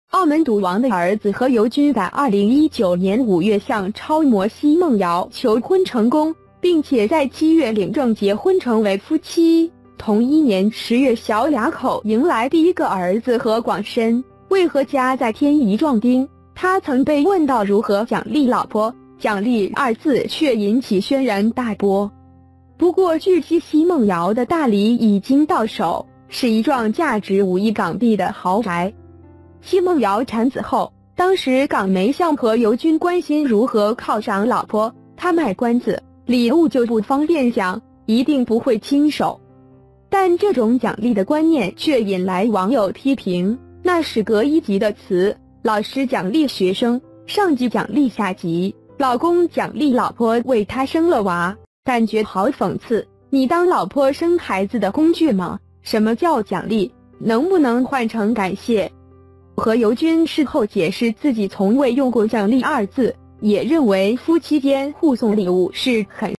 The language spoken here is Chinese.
澳门赌王的儿子何猷君在2019年5月向超模奚梦瑶求婚成功，并且在7月领证结婚成为夫妻。同一年10月，小两口迎来第一个儿子何广深。为何家在添一壮丁？他曾被问到如何奖励老婆，奖励二字却引起轩然大波。不过据悉，奚梦瑶的大礼已经到手，是一幢价值5亿港币的豪宅。奚梦瑶产子后，当时港媒向何猷君关心如何犒赏老婆，他卖关子，礼物就不方便讲，一定不会亲手。但这种奖励的观念却引来网友批评，那是隔一级的词，老师奖励学生，上级奖励下级，老公奖励老婆为他生了娃，感觉好讽刺。你当老婆生孩子的工具吗？什么叫奖励？能不能换成感谢？何猷君事后解释自己从未用过奖励二字，也认为夫妻间互送礼物是很